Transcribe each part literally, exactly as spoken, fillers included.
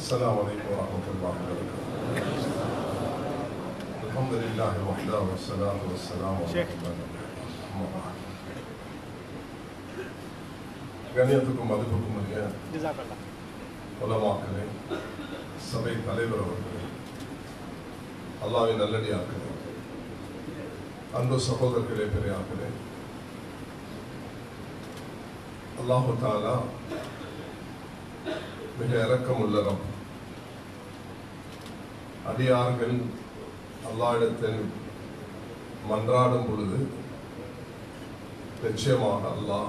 السلام عليكم ورحمة الله وبركاته. الحمد لله وحده والصلاة والسلام على رسول الله. கண்ணியத்துக்கும் மதிப்புக்கும் உரிய உலமாக்களே, சபை தலைவர் அவர்களே, அல்லாஹ்வின் நல்லடியார்களே, அன்பு சகோதரர்களே, பெரியார்களே, அல்லாஹு தஆலா மிக இரக்கமுள்ள ரப். அடியார்கள் அல்லாஹ்விடத்தில் மன்றாடும் பொழுது நிச்சயமாக அல்லாஹ்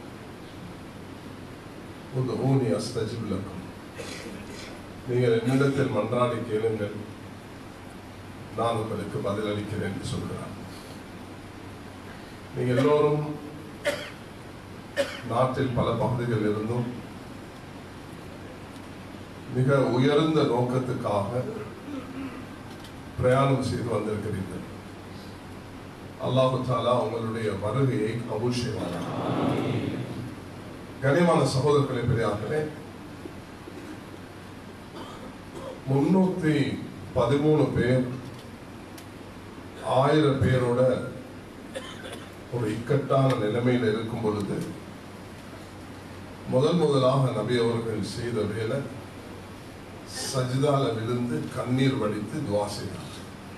உதுஊனி அஸ்தஜிப் லக்கும், நீங்கள் என்னிடத்தில் மன்றாடி கேளுங்கள், நான் உங்களுக்கு பதிலளிக்கிறேன் என்று சொல்கிறார். நீங்கள் எல்லோரும் நாட்டில் பல பகுதிகளில் இருந்தும் மிக உயர்ந்த நோக்கத்துக்காக பிரயாணம் செய்து வந்திருக்கிறீர்கள். அல்லாஹு தஆலா உங்களுடைய வருகையை கபூல் செய்வார். கனிமான சகோதரர்களே, பெரியார்களே, முன்னூத்தி பதிமூணு பேர் ஆயிரம் பேரோட ஒரு இக்கட்டான நிலைமையில் இருக்கும் பொழுது முதல் முதலாக நபி அவர்கள் செய்த வேலை சஜ்தால விழுந்து கண்ணீர் வடித்து துஆ செய்தார்.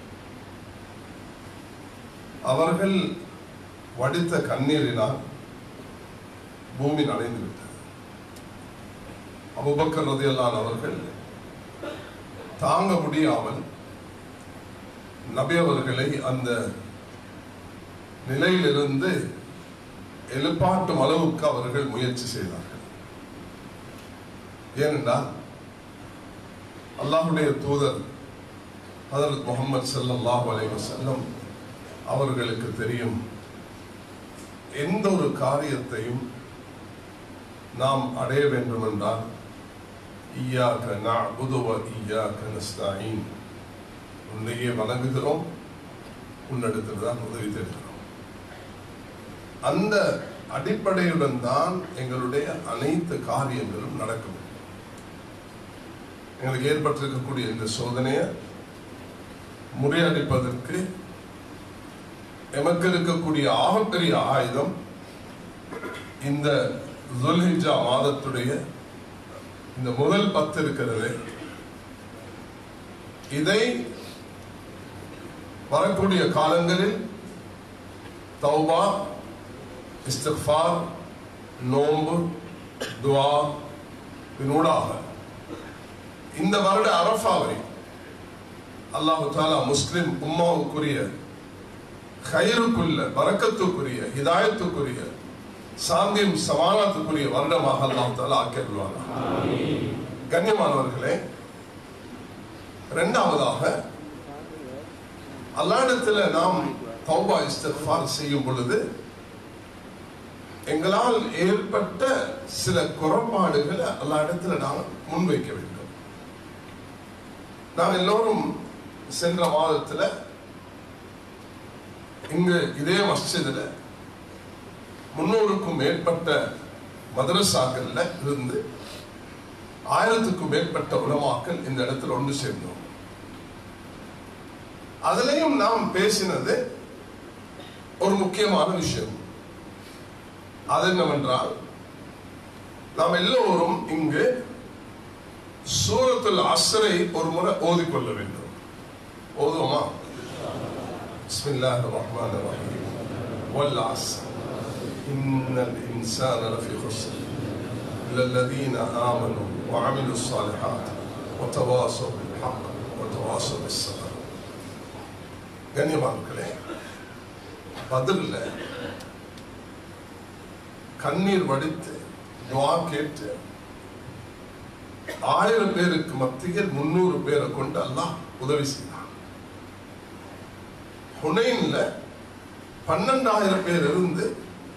அவர்கள் வடித்த கண்ணீரினால் பூமி நனைந்து விட்டது. அபூபக்கர் ரலியல்லாஹு அவர்கள் தாங்க முடியாமல் நபி அவர்களை அந்த நிலையிலிருந்து எழுப்பாட்டும் அளவுக்கு அவர்கள் முயற்சி செய்தார்கள். ஏனென்றால் அல்லாஹ்வுடைய தூதர் ஹஜ்ரத் முஹம்மது ஸல்லல்லாஹு அலைஹி வஸல்லம் அவர்களுக்கு தெரியும், எந்த ஒரு காரியத்தையும் நாம் அடைய வேண்டும் என்றால் இய்யாக நஅ்புது வ இய்யாக நஸ்தஈன், உன்னையே வணங்குகிறோம், உன்னிடத்தில் தான் உதவி தேடுகிறோம். அந்த அடிப்படையுடன் தான் எங்களுடைய அனைத்து காரியங்களும் நடக்கும். எங்களுக்கு ஏற்பட்டிருக்கக்கூடிய இந்த சோதனையை முறியடிப்பதற்கு எமக்கு இருக்கக்கூடிய ஆகப்பெரிய ஆயுதம் இந்த துல்ஹிஜ்ஜா மாதத்துடைய இந்த முதல் பத்து இருக்கிறது. இதை வரக்கூடிய காலங்களில் தௌபா, இஸ்திக்ஃபார், நோன்பு, துஆ இதனூடாக இந்த வருட அரஃபாவை அல்லாஹு தஆலா முஸ்லிம் உம்மாவுக்குரிய கைருக்குள்ள பரக்கத்துக்குரிய ஹிதாயத்துக்குரிய சாந்தியும் சமாதானத்துக்குரிய வருடமாக அல்லாஹ் தஆலா ஆக்கிடுவார். கண்ணியமானவர்களே, இரண்டாவதாக அல்லாஹ்விடத்தில் நாம் தௌபா இஸ்திக்ஃபார் செய்யும் பொழுது எங்களால் ஏற்பட்ட சில குறைபாடுகளை அல்லாஹ்விடத்தில் நாம் முன்வைக்க வேண்டும். நாம் எல்லோரும் சென்ற மாதத்தில் இங்கு இதே மஸ்ஜிதில் முன்னூறுக்கும் மேற்பட்ட மதரசாக்கள்ல இருந்து ஆயிரத்துக்கும் மேற்பட்ட உலமாக்கள் இந்த இடத்துல ஒன்று சேர்ந்தோம். அதிலையும் நாம் பேசினது ஒரு முக்கியமான விஷயம். அது என்னவென்றால், நாம் எல்லோரும் இங்கு சூரத்துல் அஸ்ரை ஒரு முறை ஓதிக்கொள்ள வேண்டும். ஓதுவோமா? பிஸ்மில்லாஹிர் ரஹ்மானிர் ரஹீம். வல் அஸ்ர் இன்னல் இன்சான லஃபீ குஸ்ர் இல்லல்லதீன ஆமனூ வஅமிலுஸ் ஸாலிஹாத் வதவாஸவ் பில் ஹக் வதவாஸவ் பிஸ் ஸப்ர். கண்ணியமானவர்களே, பத்ர்ல கண்ணீர் வடித்து துஆ கேட்டு ஆயிரம் பேருக்கு மத்தியில் முன்னூறு பேரை கொண்டு அல்லாஹ் உதவி செய்தான். ஹுனைன்ல பன்னெண்டாயிரம் பேர் இருந்து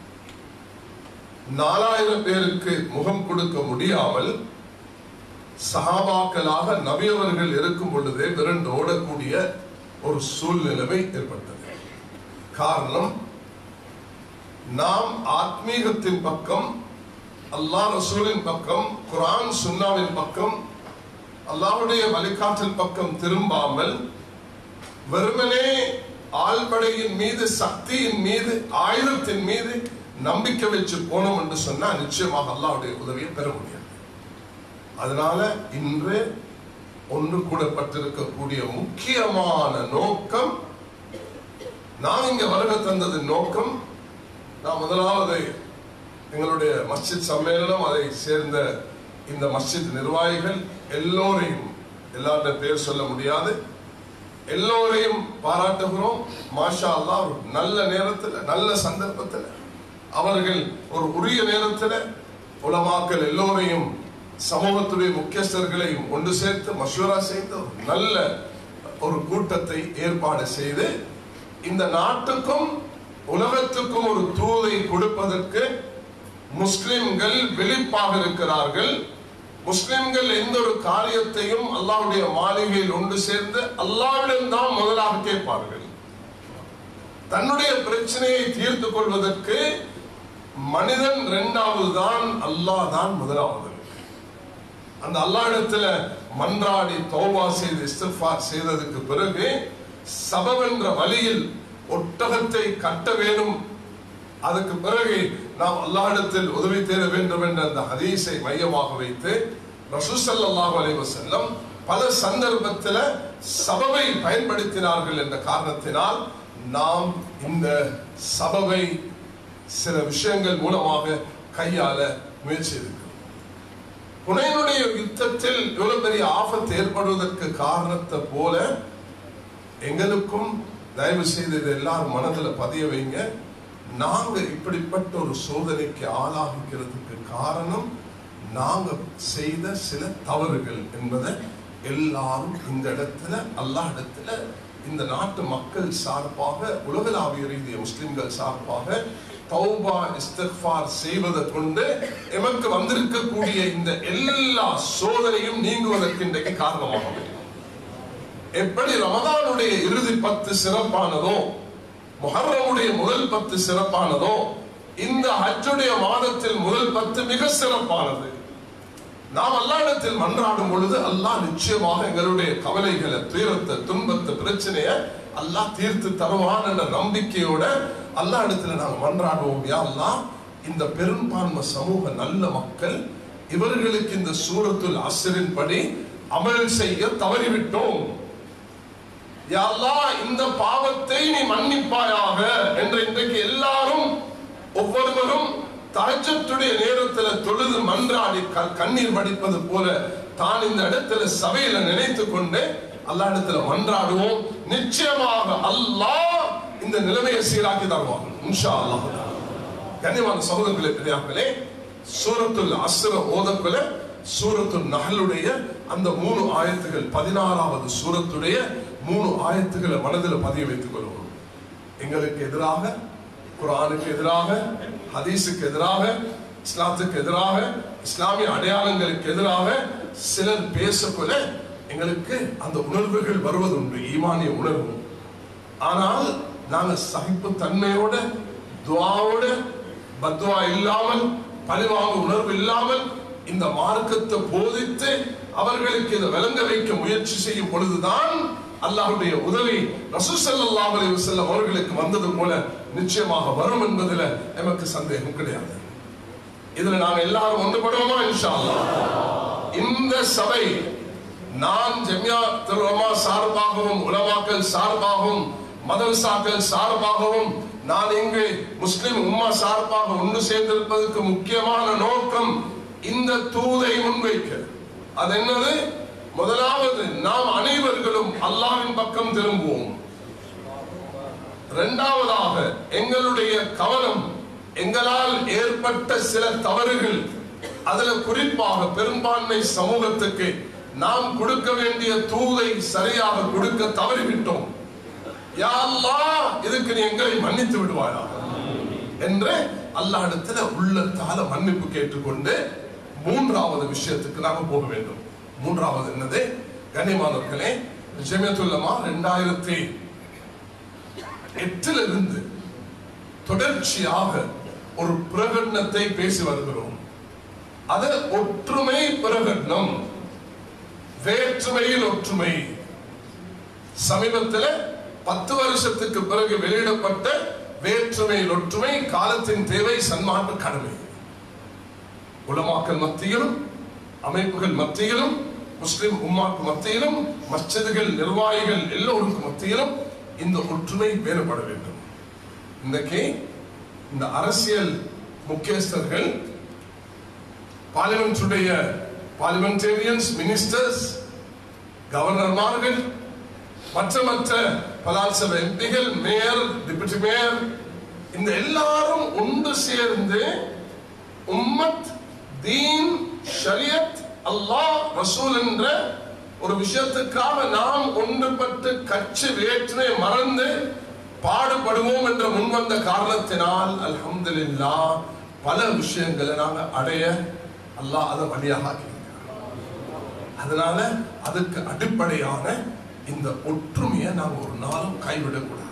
நாலாயிரம் பேருக்கு முகம் கொடுக்க முடியாமல் சஹாபாக்களாக நபியவர்கள் இருக்கும் பொழுதே விரண்டு ஓடக்கூடிய ஒரு சூழ்நிலைமை ஏற்பட்டது. காரணம், நாம் ஆத்மீகத்தின் பக்கம், அல்லாஹ் ரசூலின் பக்கம், குர்ஆன் சுன்னாவின் பக்கம் அல்லாஹ்வுடைய வழிகாட்டல் பக்கம் திரும்பாமல் வெறுமனே ஆள்படையின் மீது, சக்தியின் மீது, ஆயுதத்தின் மீது நம்பிக்கை வச்சு போனோம் என்று சொன்னா நிச்சயமாக அல்லாஹ்வுடைய உதவியை பெற முடியாது. அதனால இன்று ஒன்று கூடப்பட்டிருக்கக்கூடிய முக்கியமான நோக்கம், நான் இங்க வருகை தந்தது நோக்கம், நான் முதலாவது எங்களுடைய மஸ்ஜித் சம்மேளனம், அதை சேர்ந்த இந்த மஸ்ஜித் நிர்வாகிகள் எல்லோரையும், எல்லாருடைய பேர் சொல்ல முடியாது, எல்லோரையும் பாராட்டுகிறோம். மாஷா அல்லாஹ், ஒரு நல்ல நேரத்தில், நல்ல சந்தர்ப்பத்தில் அவர்கள் ஒரு உரிய நேரத்தில் உலமாக்கள் எல்லோரையும், சமூகத்துடைய முக்கியஸ்தர்களையும் ஒன்று சேர்த்து மஷூரா செய்து நல்ல ஒரு கூட்டத்தை ஏற்பாடு செய்து இந்த நாட்டுக்கும் உலகத்துக்கும் ஒரு தூதை கொடுப்பதற்கு முஸ்லிம்கள் விழிப்பாக இருக்கிறார்கள். முஸ்லிம்கள் எந்த ஒரு காரியத்தையும் அல்லாஹ்வுடைய மாளிகையில் ஒன்று சேர்ந்து அல்லாஹ்விடம் தான் முதலாக கேட்பார்கள். தன்னுடைய பிரச்சனையை தீர்த்து கொள்வதற்கு மனிதன் இரண்டாவது தான், அல்லாஹ் தான் முதலாவது. அந்த அல்லாஹ்விடத்துல மன்றாடி தௌபா செய்து இஸ்திக்ஃபார் செய்ததுக்கு பிறகு சபப் என்ற வழியில் ஒட்டகத்தை கட்ட வேண்டும். அதுக்கு பிறகு நாம் அல்லாஹ்விடத்தில் உதவி தேட வேண்டும் என்ற அந்த ஹதீஸை மையமாக வைத்து ரசூல் ஸல்லல்லாஹு அலைஹி வஸல்லம் பல சந்தர்ப்பத்தில் சபபை பயன்படுத்தினார்கள் என்ற காரணத்தினால் நாம் இந்த சபபை சில விஷயங்கள் மூலமாக கையாள முயற்சி இருக்கிறோம். புனைனுடைய யுத்தத்தில் இவ்வளவு பெரிய ஆபத்து ஏற்படுவதற்கு காரணத்தை போல எங்களுக்கும் தயவு செய்து இதை எல்லாரும் மனதில் பதிய வைங்க. நாங்க இப்படிப்பட்ட ஒரு சோதனைக்கு ஆளாகிறதுக்கு காரணம் நாங்க செய்த சில தவறுகள் என்பதை எல்லாரும் இந்த இடத்துல, அல்லாஹ் இடத்துல, இந்த நாட்டு மக்கள் சார்பாக, உலகளாவிய ரீதிய முஸ்லிம்கள் சார்பாக தௌபா இஸ்திக்ஃபார் செய்வதை கொண்டு எமக்கு வந்திருக்கக்கூடிய இந்த எல்லா சோதனையும் நீங்குவதற்கு இன்றைக்கு காரணமாக எப்படி ரமதானுடைய இறுதி பத்து சிறப்பானதோ, முஹர்ரமுடைய முதல் பத்து சிறப்பானதோ, இந்த ஹஜ்ஜுடைய மாதத்தில் முதல் பத்து மிக சிறப்பானது. நாம் அல்லாஹ்விடத்தில் மன்றாடும் பொழுது அல்லாஹ் நிச்சயமாக எங்களுடைய கவலைகளை, துயரத்தை, துன்பத்தை, பிரச்சனையை அல்லாஹ் தீர்த்து தருவான் என்ற நம்பிக்கையோட அல்லாஹ்விடத்துல நாங்கள் மன்றாடுவோம். யா அல்லாஹ், இந்த பெரும்பான்மை சமூக நல்ல மக்கள், இவர்களுக்கு இந்த சூரத்துல் அஸ்ரின் படி அமல் செய்ய தவறிவிட்டோம். யா அல்லாஹ், இந்த பாவத்தை நீ மன்னிப்பாயாக என்று இன்றைக்கு எல்லாரும் ஒவ்வொருவரும் தஹஜ்ஜுடைய நேரத்தில் தொழுது மன்றாடி கண்ணீர் வடிப்பது போல தான் இந்த இடத்துல சபையில நினைத்து கொண்டு அல்லாஹ்விடத்துல மன்றாடுவோம். நிச்சயமாக அல்லாஹ் இந்த நிலைமையை சீராக்கி தருவான் இன்ஷா அல்லாஹ். கண்ணியமான சகோதரர்களே, பெரியார்களே, சூரத்துல் அஸ்ர ஓதக்குல சூரத்துல் நஹ்லுடைய அந்த மூணு ஆயத்துகள், பதினாறாவது சூரத்துடைய மூணு ஆயத்துக்களை மனதில் பதிய வைத்துக் கொள்வோம். எங்களுக்கு எதிராக, குர்ஆனுக்கு எதிராக, ஹதீஸுக்கு எதிராக, இஸ்லாத்துக்கு எதிராக, இஸ்லாமிய அடையாளங்களுக்கு எதிராக சிலர் பேசக்குள்ள எங்களுக்கு அந்த உணர்வுகள் வருவது உண்டு, ஈமானிய உணர்வு. ஆனால் நாங்கள் சகிப்பு தன்மையோட, துஆவோட, பத்வா இல்லாமல், பழிவாங்க உணர்வு இல்லாமல் இந்த மார்க்கத்தை போதித்து அவர்களுக்கு இதை விளங்க வைக்க முயற்சி செய்யும் பொழுதுதான் அல்லாஹ்வுடைய உதவி ரசூல் ஸல்லல்லாஹு அலைஹி வஸல்லம் அவர்களுக்கு வந்தது போல நிச்சயமாக வரும் என்பதில் நமக்கு சந்தேகம் கிடையாது. இதுல நாங்கள் எல்லாரும் ஒன்றுபடுவோமா இன்ஷா அல்லாஹ்? இந்த சபை நான் ஜமியாத்துல் உலமா சார்பாகவும், உலமாக்கள் சார்பாகவும், மதரசாக்கள் சார்பாகவும், நான் இங்கு முஸ்லிம் உம்மா சார்பாக ஒன்று சேர்ந்திருப்பதற்கு முக்கியமான நோக்கம் இந்த தூதை முன்வைக்க. அது என்னது? முதலாவது, நாம் அனைவர்களும் அல்லாஹ்வின் பக்கம் திரும்புவோம். இரண்டாவதாக, எங்களுடைய கவனம் எங்களால் ஏற்பட்ட சில தவறுகள், அதுல குறிப்பாக பெரும்பான்மை சமூகத்துக்கு நாம் கொடுக்க வேண்டிய தூதை சரியாக கொடுக்க தவறிவிட்டோம். யா அல்லாஹ், இதுக்கு நீ எங்களை மன்னித்து விடுவாயா என்று அல்லாஹ்விடத்துல உள்ளத்தால மன்னிப்பு கேட்டுக்கொண்டு மூன்றாவது விஷயத்துக்கு நாம போக வேண்டும். மூன்றாவது என்னது? கண்ணியமானவர்களே, ஜமியத்துல் உலமா இரண்டாயிரத்தி எட்டுல இருந்து தொடர்ச்சியாக ஒரு பிரகடனத்தை பேசி வருகிறோம். அது ஒற்றுமை பிரகடனம். வேற்றுமையில் ஒற்றுமை. சமீபத்தில் பத்து வருஷத்துக்கு பிறகு வெளியிடப்பட்ட வேற்றுமையில் ஒற்றுமை காலத்தின் தேவை, சன்மார்க்க கடமை. உலமாக்கள் மத்தியிலும், அமைப்புகள் மத்தியிலும், முஸ்லிம் உம்மாக்கு மத்தியிலும், மஸ்ஜிதுகள் நிர்வாகிகள் எல்லோருக்கும் மத்தியிலும் இந்த ஒற்றுமை வேறுபட வேண்டும். இன்றைக்கு இந்த அரசியல் முக்கியஸ்தர்கள், பார்லிமெண்டுடைய பார்லிமெண்டேரியன்ஸ், மினிஸ்டர்ஸ், கவர்னர்மார்கள், மற்ற மற்ற பலாசபை எம்பிகள், மேயர், டிப்யூட்டி மேயர், இந்த எல்லாரும் ஒன்று சேர்ந்து உம்மத், தீன், ஷரியத், அல்லாஹ், ரசூல் என்ற ஒரு விஷயத்துக்காக நாம் ஒன்றுபட்டு கட்சி வேற்றுமை மறந்து பாடுபடுவோம் என்ற முன்வந்த காரணத்தினால் அல்ஹம்துலில்லாஹ் பல விஷயங்களை நாங்கள் அடைய அல்லாஹ் அதை வழியாக ஆக்கியிருக்கிறார். அதனால அதுக்கு அடிப்படையான இந்த ஒற்றுமையை நாம் ஒரு நாளும் கைவிடக்கூடாது.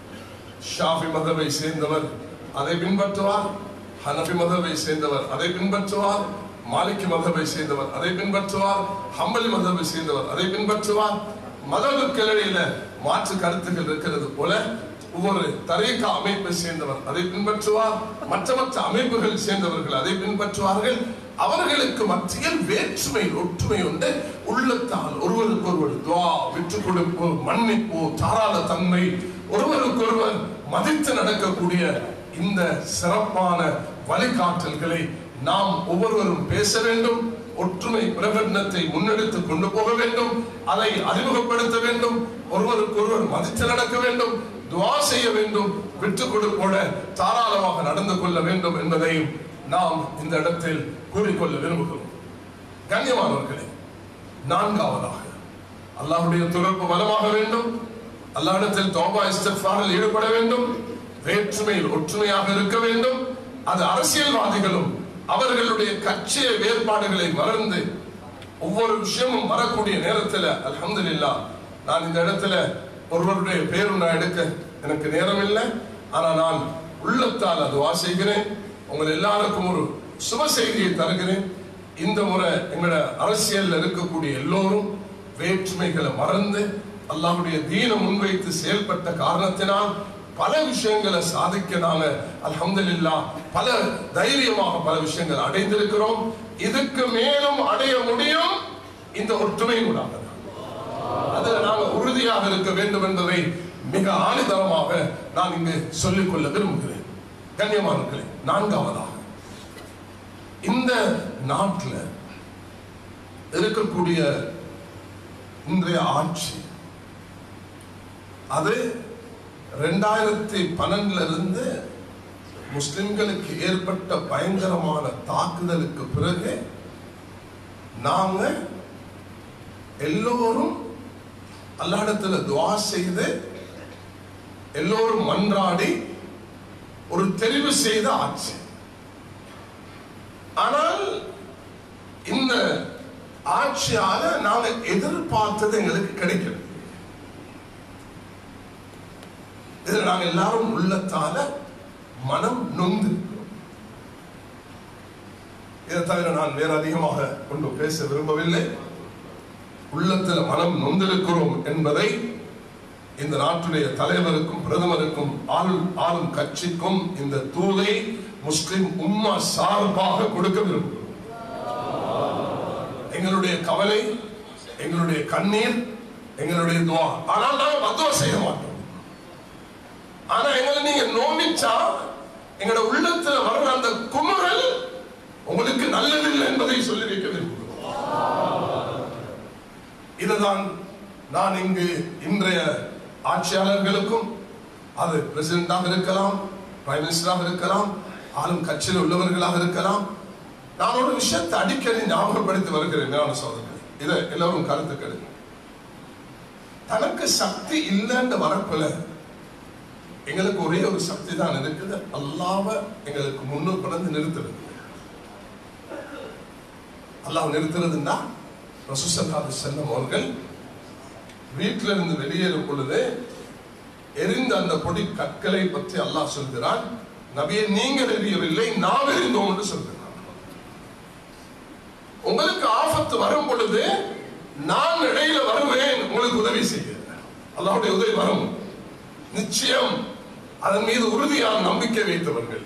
ஷாஃபி மதவை சேர்ந்தவர் அதை பின்பற்றுவார், ஹனஃபி மதவை சேர்ந்தவர் அதை பின்பற்றுவார், மாலிகி மதவை சேர்ந்தவர் அதை பின்பற்றுவார், ஹம்பலி மதவை சேர்ந்தவர் அதை பின்பற்றுவார். மதவுக்கிடையில மாற்று கருத்துக்கள் இருக்கிறது போல ஒவ்வொரு தரீகா அமைப்பை சேர்ந்தவர் அதை பின்பற்றுவார், மற்ற மற்ற அமைப்புகள் சேர்ந்தவர்கள் அதை பின்பற்றுவார்கள். அவர்களுக்கு மத்தியில் வேற்றுமை ஒற்றுமை உண்டு. உள்ளத்தால் ஒருவருக்கு ஒருவர் துவா, விட்டு கொடுப்பு, மன்னிப்பு, தாராள தன்மை, ஒருவருக்கொருவர் மதித்து நடக்கக்கூடிய இந்த சிறப்பான வழிகாட்டல்களை நாம் ஒவ்வொருவரும் பேச வேண்டும். ஒற்றுமை பிரகடனத்தை முன்னெடுத்து கொண்டு போக வேண்டும், அதை அறிமுகப்படுத்த வேண்டும், ஒருவருக்கு ஒருவர் மதித்து நடக்க வேண்டும், துவா செய்ய வேண்டும், விட்டு கொடுப்போட தாராளமாக நடந்து கொள்ள வேண்டும் என்பதையும் நாம் இந்த இடத்தில் கூறிக்கொள்ள விரும்புகிறோம். கண்ணியமானவர்களே, நான்காவதாக அல்லாஹ்வுடைய தொடர்பு பலமாக வேண்டும், அல்லாஹ்விடத்தில் தௌபா இஸ்திக்ஃபாரில் ஈடுபட வேண்டும், வேற்றுமையில் ஒற்றுமையாக இருக்க வேண்டும். அது அரசியல்வாதிகளும் அவர்களுடைய கட்சி வேறுபாடுகளை மறந்து ஒவ்வொரு விஷயமும் வரக்கூடிய நேரத்தில் அல்ஹம்துலில்லாஹ் நான் இந்த இடத்துல ஒருவருடைய பேரும் நான் எடுக்க எனக்கு நேரம் இல்லை, ஆனா நான் உள்ளத்தால் அது வாசிக்கிறேன். உங்கள் எல்லாருக்கும் ஒரு சுப செய்தியை தருகிறேன். இந்த முறை எங்களோட அரசியல் இருக்கக்கூடிய எல்லோரும் வேற்றுமைகளை மறந்து அல்லாஹ்வுடைய தீனை முன்வைத்து செயல்பட்ட காரணத்தினால் பல விஷயங்களை சாதிக்க நாங்க அல்ஹம்துலில்லாஹ் பல தைரியமாக பல விஷயங்கள் அடைந்திருக்கிறோம். இதுக்கு மேலும் அடைய முடியும் இந்த ஒற்றுமையினூடாக. அதில் நாங்கள் உறுதியாக இருக்க வேண்டும் என்பதை மிக ஆணிதரமாக நான் இங்கு சொல்லிக்கொள்ள விரும்புகிறேன். கண்ணியமானவர்களே, நான்காவதாக இந்த நாட்டில் இருக்கக்கூடிய இன்றைய ஆட்சி அது ரெண்டாயிரத்தி பன்னெண்டுல இருந்து முஸ்லிம்களுக்கு ஏற்பட்ட பயங்கரமான தாக்குதலுக்கு பிறகு நாங்க எல்லோரும் அல்லாஹ்விடத்தில் துஆ செய்து எல்லோரும் மன்றாடி ஒரு தெரிவு செய்த ஆட்சி. ஆனால் இந்த ஆட்சியால நாங்க எதிர்பார்த்தது எங்களுக்கு கிடைக்கிறது. இதில் நாங்கள் எல்லாரும் உள்ளத்தால மனம் நொந்து, இதை தவிர நான் வேற அதிகமாக கொண்டு பேச விரும்பவில்லை. உள்ளத்தில் மனம் நொந்திருக்கிறோம் என்பதை இந்த நாட்டுடைய தலைவருக்கும் பிரதமருக்கும் ஆளும் ஆளும் கட்சிக்கும் இந்த தூதை முஸ்லிம் உம்மா சார்பாக கொடுக்க விரும்புகிறோம். எங்களுடைய கவலை, எங்களுடைய கண்ணீர், எங்களுடைய துவா. ஆனால் நாங்கள் பத்துவா செய்ய மாட்டோம். ஆனா எங்களை நீங்க நோம்பிச்சா எங்களோட உள்ளத்துல வர்ற அந்த குமுறல் உங்களுக்கு நல்லதில்லை என்பதை சொல்லி வைக்க விரும்புகிறோம். இதுதான் நான் இங்கு இன்றைய ஆட்சியாளர்களுக்கும், அது பிரசிடண்டாக இருக்கலாம், பிரைம் மினிஸ்டராக இருக்கலாம், ஆளும் கட்சியில் உள்ளவர்களாக இருக்கலாம், நான் ஒரு விஷயத்தை அடிக்கடி ஞாபகப்படுத்தி வருகிறேன். மேலான சோதனை, இதை எல்லாரும் கருத்து கெடுங்க. தனக்கு சக்தி இல்லைன்னு வரப்போல எங்களுக்கு ஒரே ஒரு சக்தி தான் இருக்குது, அல்லாஹ்வை எங்களுக்கு முன்னுக்கு கொண்டு நிறுத்துறது. அல்லாஹ் நிறுத்துறதுன்னா ரசூல் ஸல்லல்லாஹு அலைஹி வஸல்லம் அவர்கள் வீட்டில இருந்து வெளியேறும் பொழுது எரிந்த அந்த பொடி கற்களை பற்றி அல்லாஹ் சொல்கிறான், நபியே நீங்கள் எரியவில்லை, நாம் எரிந்தோம் என்று சொல்கிறான். உங்களுக்கு ஆபத்து வரும் பொழுது நான் இடையில வருவேன் உங்களுக்கு உதவி செய்ய. அல்லாஹ்வுடைய உதவி வரும் நிச்சயம். அதன் மீது உறுதியான நம்பிக்கை வைத்தவர்கள்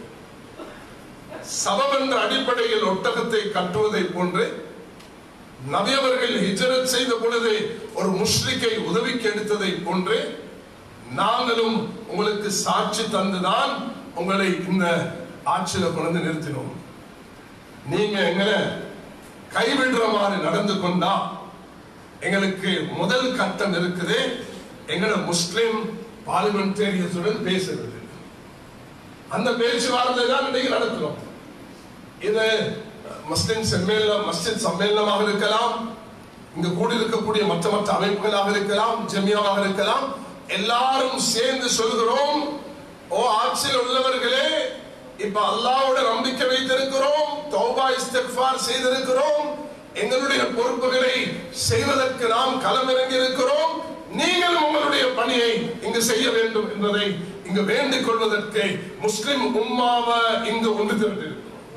சபம் என்ற அடிப்படையில் ஒட்டகத்தை கட்டுவதை போன்று நபி அவர்கள் ஹிஜ்ரத் செய்த பொழுது ஒரு முஸ்லிக்கை உதவிக்கு எடுத்ததை போன்று நாங்களும் உங்களுக்கு சாட்சி தந்துதான் உங்களை இந்த ஆட்சியில கொண்டு நிறுத்தினோம். நீங்க எங்களை கைவிடுற மாதிரி நடந்து கொண்டா எங்களுக்கு முதல் கட்டம் இருக்குது, எங்களோட முஸ்லிம் பார்லிமெண்டேரியன்ஸுடன் பேசுறது. அந்த பேச்சுவார்த்தை தான் இன்னைக்கு நடத்துறோம். இது முஸ்லிம் சம்மேளனம், மஸ்ஜித் சம்மேளனமாக இருக்கலாம், இங்கு கூடியிருக்கக்கூடிய மற்ற மற்ற அமைப்புகளாக இருக்கலாம், ஜமியாவாக இருக்கலாம். எல்லாரும் சேர்ந்து சொல்கிறோம், ஓ ஆட்சியில் உள்ளவர்களே, இப்ப அல்லாஹ்வோட நம்பிக்கை வைத்திருக்கிறோம், தௌபா இஸ்திக்ஃபார் செய்திருக்கிறோம், எங்களுடைய பொறுப்புகளை செய்வதற்கு நாம் களமிறங்கி இருக்கிறோம், நீங்களும் உங்களுடைய பணியை இங்கு செய்ய வேண்டும் என்பதை இங்கு வேண்டிக் கொள்வதற்கு முஸ்லிம் உம்மாவை இங்கு ஒன்று திரண்டிருக்கிறோம்.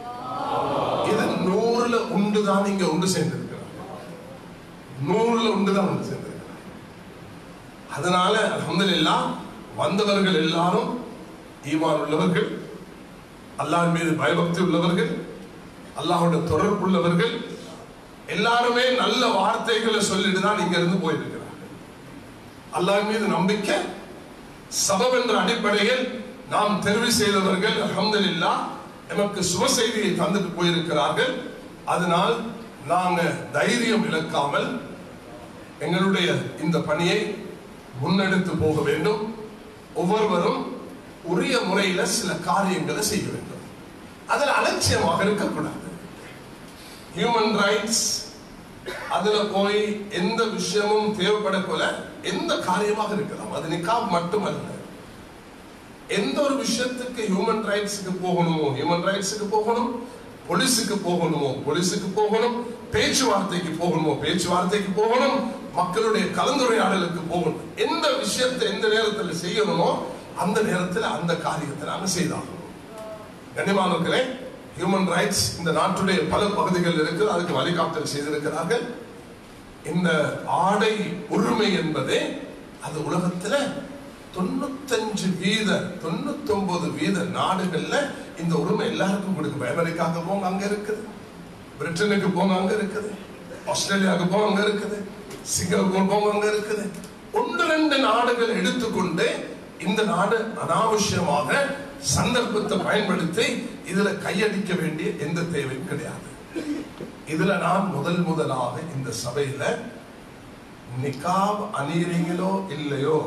இது நூறுல உண்டுதான் இங்க ஒன்று சேர்ந்திருக்கிறார், நூறுல உண்டுதான் ஒன்று சேர்ந்திருக்கிறார். அதனால அல்ஹம்துலில்லாஹ் வந்தவர்கள் எல்லாரும் ஈமான் உள்ளவர்கள், அல்லாஹ் மீது பயபக்தி உள்ளவர்கள், அல்லாஹ்வோட தொடர்பு உள்ளவர்கள், எல்லாருமே நல்ல வார்த்தைகளை சொல்லிட்டு தான் இங்க இருந்து போயிருக்கிறார்கள். அல்லாஹ் மீது நம்பிக்கை சபம் என்ற அடிப்படையில் நாம் தெரிவு செய்தவர்கள் அல்ஹம்துலில்லாஹ் நமக்கு சுப செய்தியை தந்துட்டு போயிருக்கிறார்கள். அதனால் நாங்க தைரியம் இழக்காமல் எங்களுடைய இந்த பணியை முன்னெடுத்து போக வேண்டும். ஒவ்வொருவரும் உரிய முறையில சில காரியங்களை செய்ய வேண்டும். அதில் அலட்சியமாக இருக்கக்கூடாது. ஹியூமன் ரைட்ஸ் அதுல போய் எந்த விஷயமும் தேவைப்படக்கூட எந்த காரியமாக இருக்கலாம், அது நிக்காப் மட்டுமல்ல. எந்த ஒரு விஷயத்துக்கு ஹியூமன் ரைட்ஸுக்கு போகணுமோ ஹியூமன் ரைட்ஸுக்கு போகணும், போலீஸுக்கு போகணுமோ போலீஸுக்கு போகணும், பேச்சுவார்த்தைக்கு போகணுமோ பேச்சுவார்த்தைக்கு போகணும், மக்களுடைய கலந்துரையாடலுக்கு போகணும். எந்த விஷயத்தை எந்த நேரத்தில் செய்யணுமோ அந்த நேரத்தில் அந்த காரியத்தை நாங்கள் செய்தாகணும். கண்ணியமானவர்களே, ஹியூமன் ரைட்ஸ் இந்த நாட்டுடைய பல பகுதிகள் இருக்கு, அதுக்கு வழிகாட்டல் செய்திருக்கிறார்கள். இந்த ஆடை உரிமை என்பதே அது உலகத்துல தொண்ணூத்தஞ்சு வீத தொண்ணூத்தி ஒன்பது வீத நாடுகள்ல இந்த உரிமை எல்லாருக்கும் கொடுக்கும். அமெரிக்காவுக்கு போங்க அங்க இருக்குது, பிரிட்டனுக்கு போங்க அங்க இருக்குது, ஆஸ்திரேலியாவுக்கு போங்க அங்க இருக்குது, சிங்கப்பூர் போங்க அங்க இருக்குது. ஒன்று ரெண்டு நாடுகள் எடுத்துக்கொண்டு இந்த நாடு அனாவசியமாக சந்தர்ப்பத்தை பயன்படுத்தி இதுல கையடிக்க வேண்டிய எந்த தேவையும் கிடையாது. இதுல நான் முதல் முதலாக இந்த சபையில நிகாப் அணியறீங்களோ இல்லையோ,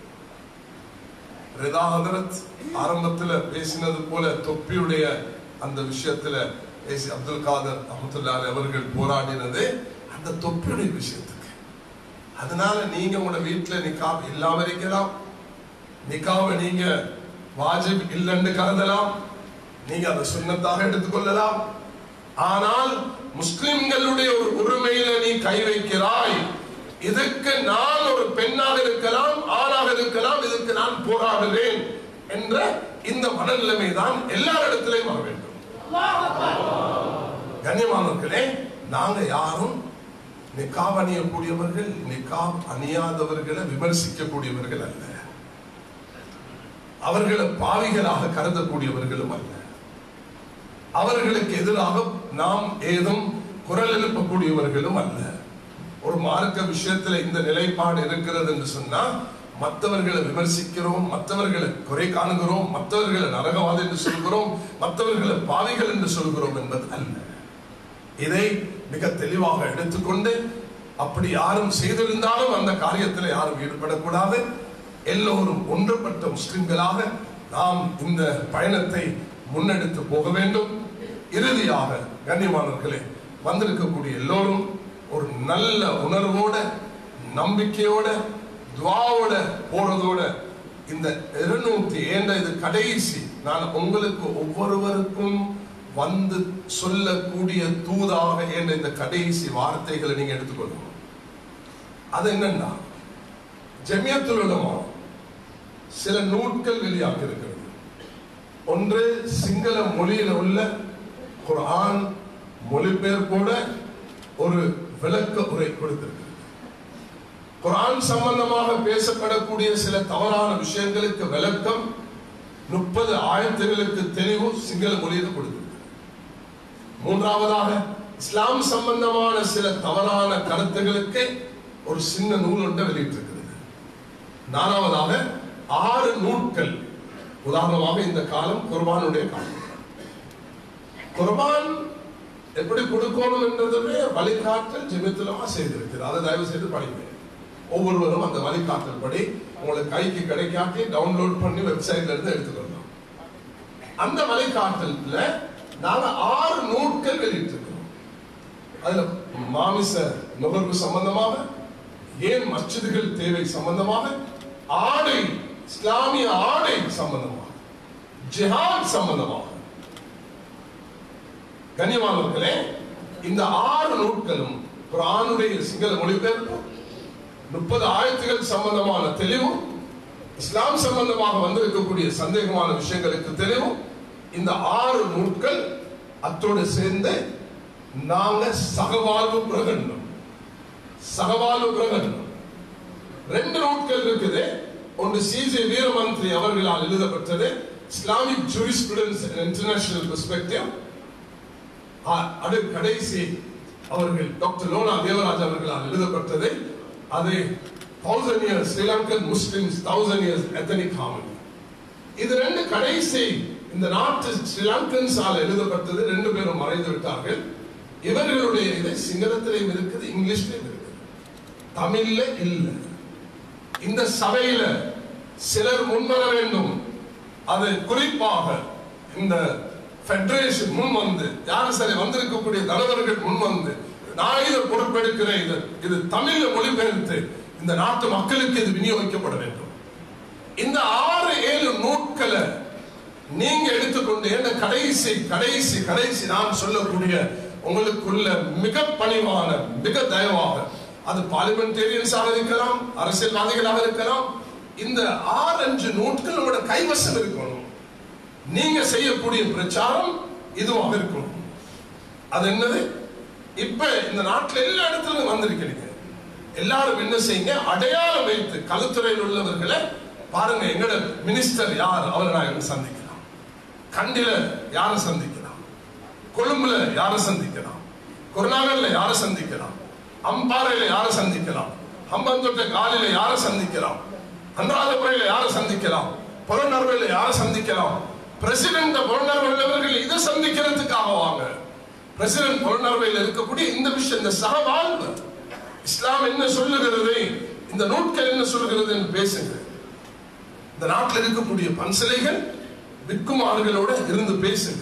ரிதா ஹதரத் ஆரம்பத்துல பேசினது போல தொப்பியுடைய அந்த விஷயத்துல பேசி அப்துல் காதர் ரஹ்மத்துல்லாஹி அவர்கள் போராடினது அந்த தொப்பியுடைய விஷயத்துக்கு. அதனால நீங்க உங்களோட வீட்டுல நிகாப் இல்லாம இருக்கலாம், நிகாவை நீங்க வாஜிப் இல்லைன்னு கருதலாம், நீங்க அதை சுன்னத்தாக எடுத்துக்கொள்ளலாம். ஆனால் முஸ்லிம்களுடைய ஒரு உரிமையில நீ கை வைக்கிறாய், இதற்கு நான் ஒரு பெண்ணாக இருக்கலாம் ஆணாக இருக்கலாம், இதுக்கு நான் போராடுவேன் என்ற இந்த மனநிலைமை தான் எல்லாரிடத்திலையும் வர வேண்டும். கண்ணியமானவர்களே, நாங்க யாரும் நிகாப் அணியக்கூடியவர்கள் நிகாப் அணியாதவர்களை விமர்சிக்கக்கூடியவர்கள் அல்ல, அவர்களை பாவிகளாக கருதக்கூடியவர்களும் அல்ல, அவர்களுக்கு எதிராக நாம் ஏதும் குரல் எழுப்பக்கூடியவர்களும் அல்ல. ஒரு மார்க்க விஷயத்துல இந்த நிலைப்பாடு இருக்கிறது என்று சொன்னா மற்றவர்களை விமர்சிக்கிறோம், மற்றவர்களை குறை காணுகிறோம், மற்றவர்களை நரகவாதி என்று சொல்கிறோம், மற்றவர்களை பாவிகள் என்று சொல்கிறோம் என்பது அல்ல. இதை மிக தெளிவாக எடுத்துக்கொண்டு அப்படி யாரும் செய்திருந்தாலும் அந்த காரியத்தில் யாரும் ஈடுபடக்கூடாது. எல்லோரும் ஒன்றுபட்ட முஸ்லிம்களாக நாம் இந்த பயணத்தை முன்னெடுத்து போக வேண்டும். இறுதியாக கண்ணியமானவர்களே, வந்திருக்கக்கூடிய எல்லோரும் ஒரு நல்ல உணர்வோட நம்பிக்கையோட துஆவோட போறதோட இந்த இருநூத்தி ஏண்ட இது கடைசி நான் உங்களுக்கு ஒவ்வொருவருக்கும் வந்து சொல்லக்கூடிய தூதாக என்ற இந்த கடைசி வார்த்தைகளை நீங்க எடுத்துக்கொள்ளணும். அது என்னன்னா, ஜமியத்துல் உலமா சில நூட்கள் வெளியாக இருக்கிறது. ஒன்று சிங்கள மொழியில உள்ள குர்ஆன் மொழிபெயர்ப்போட ஒரு விளக்க உரை கொடுத்திருக்கிறது. குர்ஆன் சம்பந்தமாக பேசப்படக்கூடிய சில தவறான விஷயங்களுக்கு விளக்கம் முப்பது ஆயத்துகளுக்கு தெளிவு சிங்கள மொழியில் கொடுத்திருக்கிறது. மூன்றாவதாக இஸ்லாம் சம்பந்தமான சில தவறான கருத்துகளுக்கு ஒரு சின்ன நூல் ஒன்றை வெளியிட்டிருக்கிறது. நாலாவதாக ஆறு நூல்கள், உதாரணமாக இந்த காலம் குர்பானுடைய காலம். குர்பான் எப்படி கொடுக்கணும் என்றதுமே வழிகாட்டல் ஜெமித்துலமா செய்திருக்கிறது. அதை தயவு செய்து படிங்க. ஒவ்வொருவரும் அந்த வழிகாட்டல் படி உங்களுக்கு கைக்கு கிடைக்காட்டி டவுன்லோட் பண்ணி வெப்சைட்ல இருந்து எடுத்துக்கொள்ளலாம். அந்த வழிகாட்டல்ல நாங்க ஆறு நூல்கள் வெளியிட்டிருக்கிறோம். அதுல மாமிச நுகர்வு சம்பந்தமாக, ஏன் மஸ்ஜிதுகள் தேவை சம்பந்தமாக, ஆடை இஸ்லாமிய ஆடை சம்பந்தமாக, ஜிஹாத் சம்பந்தமாக. கண்ணியமானவர்களே, இந்த ஆறு நூல்களும் குர்ஆனுடைய சிங்கள மொழிபெயர்ப்பு, முப்பது ஆயத்துகள் சம்பந்தமான தெளிவு, இஸ்லாம் சம்பந்தமாக வந்திருக்கக்கூடிய சந்தேகமான விஷயங்களுக்கு தெளிவு, இந்த ஆறு நூல்கள் அத்தோடு சேர்ந்து நாங்க சகவாழ்வு பிரகடனம் சகவாழ்வு பிரகடனம் ரெண்டு நூல்கள் இருக்குது. ஒன்று சிஜே வீரமந்திரி அவர்களால் எழுதப்பட்டது, Islamic jurisprudence and international perspective. அது கடைசி அவர்கள் டாக்டர் லோனா தேவராஜ் அவர்களால் எழுதப்பட்டது. அது thousand years Sri Lankan Muslims thousand years ethnic harmony. இது ரெண்டு கடைசி இந்த நாட்டு ஸ்ரீலங்கன்ஸால் எழுதப்பட்டது. ரெண்டு பேரும் மறைந்து விட்டார்கள். இவர்களுடைய இது சிங்களத்திலையும் இருக்குது, இங்கிலீஷ்லையும் இருக்குது, தமிழ்ல இல்லை. இந்த சபையில சிலர் முன்வர வேண்டும். அது குறிப்பாக இந்த ஃபெடரேஷன் முன் வந்து, யாரும் சரி வந்திருக்கக்கூடிய தலைவர்கள் முன் வந்து, நான் இதை பொறுப்பெடுக்கிறேன், இது இது தமிழ்ல மொழிபெயர்த்து இந்த நாட்டு மக்களுக்கு இது விநியோகிக்கப்பட வேண்டும். இந்த ஆறு ஏழு நூட்களை நீங்க எடுத்துக்கொண்டு என்ன கடைசி கடைசி கடைசி நான் சொல்லக்கூடிய உங்களுக்குள்ள மிக பணிவான மிக தயவாக, அது பார்லிமெண்டேரியன்ஸாக இருக்கலாம், அரசியல்வாதிகளாக இருக்கலாம், இந்த ஆறு அஞ்சு நூட்கள் உங்களோட கைவசம் இருக்கணும். நீங்க செய்யக்கூடிய பிரச்சாரம் இதுவாக இருக்கணும். அது என்னது? இப்ப இந்த நாட்டில் எல்லா இடத்துலயும் வந்திருக்கிறீங்க. எல்லாரும் என்ன செய்யுங்க, அடையாளம் வைத்து கல்வித்துறையில் உள்ளவர்களை பாருங்க. எங்கட மினிஸ்டர் யார், அவரை நான் சந்திக்கலாம். கண்டில யாரை சந்திக்கலாம், கொழும்புல யாரை சந்திக்கலாம், குருநாகல்ல யாரை சந்திக்கலாம், அம்பாறையில யாரை சந்திக்கலாம், ஹம்பந்தோட்டை காலில யாரை சந்திக்கலாம், அன்றாதபுரையில யாரை சந்திக்கலாம், புறநர்வையில யாரை சந்திக்கலாம். பிரசிடென்ட் புறநர்வையில் இதை சந்திக்கிறதுக்காக வாங்க. பிரசிடென்ட் புறநர்வையில் இருக்கக்கூடிய இந்த விஷயம், இந்த சகவாழ்வு, இஸ்லாம் என்ன சொல்லுகிறது, இந்த நூட்கள் என்ன சொல்லுகிறது என்று பேசுங்க. இந்த நாட்டில் இருக்கக்கூடிய பன்சிலைகள் விக்குமார்களோட இருந்து பேசுங்க.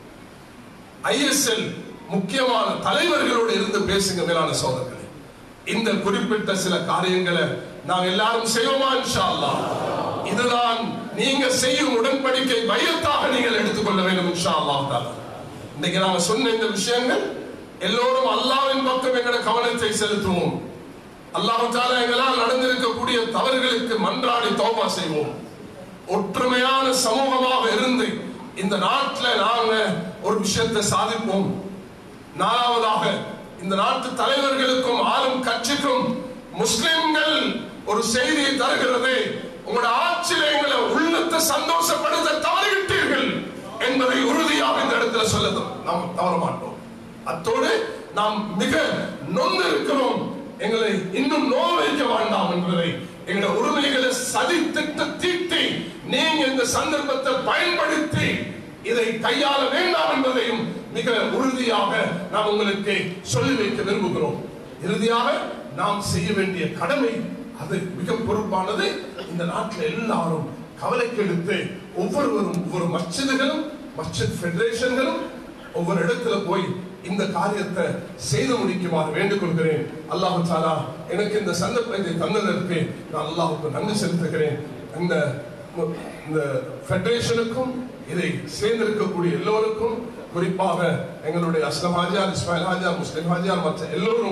ஐஎஸ்எல் முக்கியமான தலைவர்களோடு இருந்து பேசுங்க. மேலான சோதர்களே, இந்த குறிப்பிட்ட சில காரியங்களை நாங்கள் எல்லாரும் செய்வோமா இன்ஷா அல்லாஹ்? இதுதான் நீங்க செய்யும் உடன்படிக்கை, பையத்தாக நீங்கள் எடுத்துக்கொள்ள வேண்டும் இன்ஷா அல்லாஹ். இன்னைக்கு நாங்க சொன்ன இந்த விஷயங்கள் எல்லோரும் அல்லாஹ்வின் பக்கம் எங்களோட கவனத்தை செலுத்துவோம். அல்லாஹ் தஆலா எங்களால் நடந்திருக்கக்கூடிய தவறுகளுக்கு மன்றாடி தௌபா செய்வோம். ஒற்றுமையான சமூகமாக இருந்து இந்த நாட்டில் நாங்க ஒரு விஷயத்தை சாதிப்போம். நாலாவதாக, இந்த நாட்டு தலைவர்களுக்கும் ஆளும் கட்சிக்கும் முஸ்லிம்கள் ஒரு செய்தியை தருகிறது, உங்களோட ஆட்சியில எங்களை உள்ளத்தை சந்தோஷப்படுத்த தவறிவிட்டீர்கள் என்பதை உறுதியாக இந்த இடத்துல சொல்ல நாம் தவற மாட்டோம். அத்தோடு நாம் மிக நொந்து இருக்கிறோம், எங்களை இன்னும் நோய் வைக்க வேண்டாம் என்பதை, எங்களுடைய உரிமைகளை சதி திட்ட தீட்டி நீங்க இந்த சந்தர்ப்பத்தை பயன்படுத்தி இதை கையாள வேண்டாம் என்பதையும் மிக உறுதியாக நாம் உங்களுக்கு சொல்லி வைக்க விரும்புகிறோம். இறுதியாக நாம் செய்ய வேண்டிய கடமை அது மிக பொறுப்பானது. இந்த நாட்டில் எல்லாரும் கவலைக்கு எடுத்து ஒவ்வொருவரும் ஒவ்வொரு மஸ்ஜிதுகளும் மஸ்ஜித் ஃபெடரேஷன்களும் ஒவ்வொரு இடத்துல போய் இந்த காரியத்தை செய்து முடிக்குமாறு வேண்டிக் கொள்கிறேன். அல்லாஹ் தஆலா எனக்கு இந்த சந்தர்ப்பத்தை தந்ததற்கு நான் அல்லாஹ்வுக்கு நன்றி செலுத்துகிறேன். இந்த இந்த ஃபெடரேஷனுக்கும் இதை சேர்ந்திருக்கக்கூடிய எல்லோருக்கும், குறிப்பாக எங்களுடைய அஸ்லம் ஹாஜியார், இஸ்மாயில் ஹாஜியார், முஸ்லிம் ஹாஜியார் மற்ற எல்லோரும்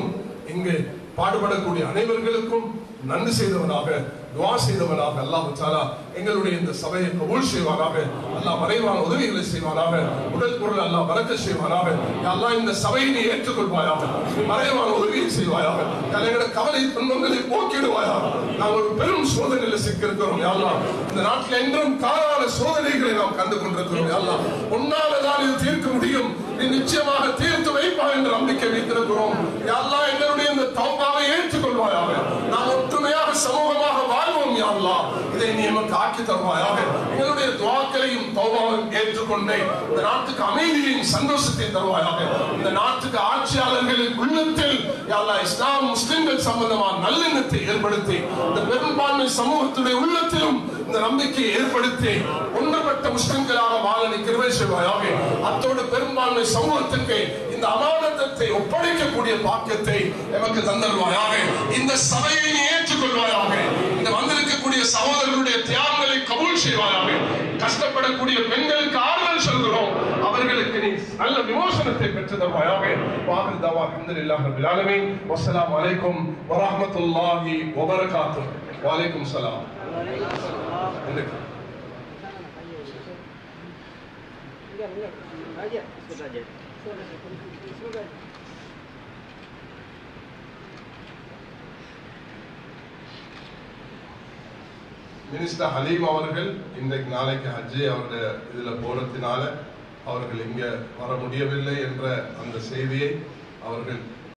இங்கு பாடுபடக்கூடிய அனைவர்களுக்கும் நன்றி செய்தவனாக துஆ செய்தவனாக அல்லாஹ் தஆலா எங்களுடைய இந்த சபையை கபூல் செய்வானாக. அல்லாஹ் மறைவான உதவிகளை செய்வானாக. உடல் பொருள் அல்லாஹ் பரக்கத் செய்வானாக. யா அல்லாஹ் இந்த சபையை நீ ஏற்றுக்கொள்வாயாக. மறைவான உதவியை செய்வாயாக. எங்களுடைய கவலை துன்பங்களை போக்கிடுவாயாக. நாங்கள் ஒரு பெரும் சோதனையில் சிக்கியிருக்கிறோம். யா அல்லாஹ் இந்த நாட்டில் என்றும் காணாத சோதனைகளை நாம் கண்டு கொண்டிருக்கிறோம். யா அல்லாஹ் உன்னாலதான் இது தீர்க்க முடியும். நீ நிச்சயமாக தீர்த்து வைப்பாய் என்ற நம்பிக்கை வைத்திருக்கிறோம். யா அல்லாஹ் எங்களுடைய இந்த தௌபாவை ஏற்றுக்கொள்வாயாக. நாம் ஒற்றுமையாக சமூகமாக வாழ்வோம். யா அல்லாஹ் இதை நீ நமக்கு ஆக்கி தருவாயாக. எங்களுடைய துஆக்களையும் தௌபாவையும் ஏற்றுக்கொண்டே இந்த நாட்டுக்கு அமைதியையும் சந்தோஷத்தையும் தருவாயாக. இந்த நாட்டுக்கு ஆட்சியாளர்களின் உள்ளத்தில் யா அல்லாஹ் இஸ்லாம் முஸ்லிம்கள் சம்பந்தமான நல்லெண்ணத்தை ஏற்படுத்தி இந்த பெரும்பான்மை சமூகத்துடைய உள்ளத்திலும் இந்த நம்பிக்கையை ஏற்படுத்தி ஒன்றுபட்ட முஸ்லிம்களாக வாழ நீ கிருபை செய்வாயாக. அத்தோடு பெரும்பான்மை சமூகத்துக்கு இந்த அமானத்தை ஒப்படைக்கக்கூடிய பாக்கியத்தை நமக்கு தந்தருவாயாக. இந்த சபையை நீ ஏற்றுக்கொள்வாயாக. இந்த வந்திருக்கக்கூடிய சகோதரர்களுடைய தியாகங்களை கபூல் செய்வாயாக. கஷ்டப்படக்கூடிய பெண்களுக்கு ஆறுதல் சொல்கிறோம். அவர்களுக்கு நீ நல்ல விமோசனத்தை பெற்று தருவாயாக. வாஹிர் தஅவா அல்ஹம்துலில்லாஹி ரப்பில் ஆலமீன். வஸ்ஸலாமு அலைக்கும் வரஹ்மத்துல்லாஹி வபரகாத்துஹு. வஅலைக்கும் ஸலாம். மினிஸ்டர் ஹலீம் அவர்கள் இன்றைக்கு நாளைக்கு ஹஜ்ஜை அவருடைய இதுல போறதுனால அவர்கள் இங்க வர முடியவில்லை என்ற அந்த செய்தியை அவர்கள்